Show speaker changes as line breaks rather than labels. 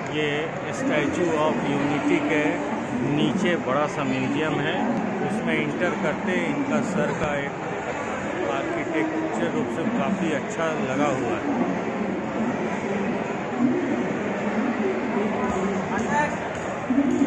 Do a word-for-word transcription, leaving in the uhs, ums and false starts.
ये statue of unity के नीचे बड़ा सा म्यूजियम है। उसमें इंटर करते इनका सर का एक आर्किटेक्चर रूप से काफ़ी अच्छा लगा हुआ है।